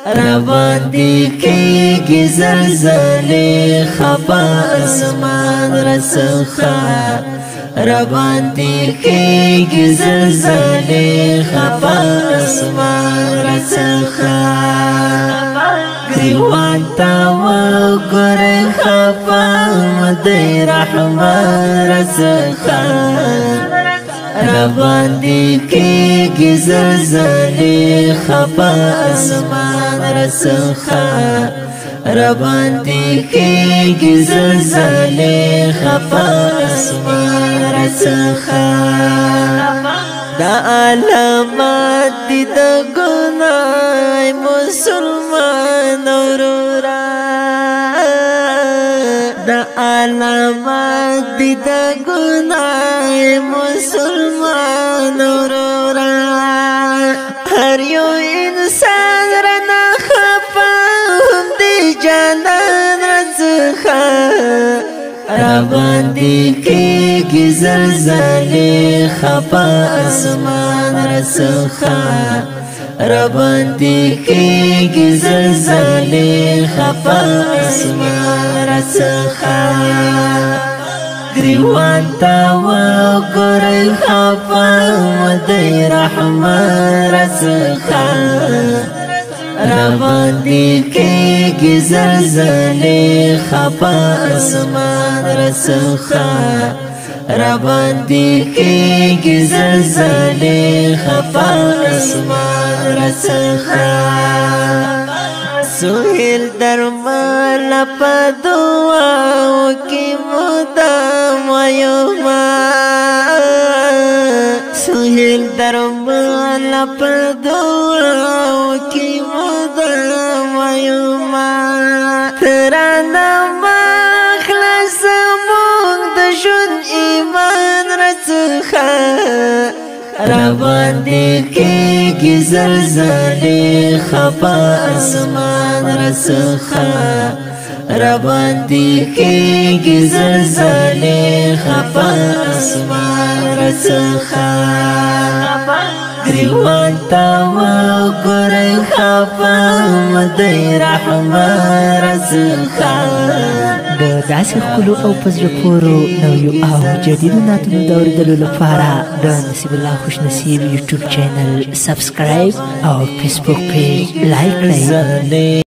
رباندی کیگی زلزلی خفا اسمان رسخا رباندی کیگی زلزلی خفا اسمان رسخا گریوان تاو گره خفا مدی رحمان رسخا رباندی کیگی زلزلی خفا اسمان رسخا رباندی کیگی زلزلی خفا اسمان رسخا دا علامات دی دا گناہ مسلمان اورورا دا علامات دی دا گناہ مسلمان اورورا ہر یو انسان رنا خفا دی جانان رزخا رباندی کیگی زلزلی خفا اسمان رسخا رباندی کیگی زلزلی خفا اسمان رسخا گریوان تاو گره خفا مدی رحمان رسخا رباندی کیگی زلزلی خفا اسمان رسخا رباندی کیگی زلزلی خفا اسمان رسخا سهیل درمان پا دعاو کی مدام ویوما سهیل درمان پا دعاو کی مدام ویوما ترانا مخلص مونگ دشون ایمان رسخا رباندی کیگی زلزلی خفا اسمان رسخا رباندی کیگی زلزلی خفا اسمان رسخا گریوان تاو گره خفا مدی رحمان رسخا د داسې ښکلو او په زړه پورو نویو او جدیدو نعتونو د اورېدلو لپاره د نصیب الله خوشنصیب یوټیوب چینل سبسکرایب او فیسبوک پیج لایک کړئ.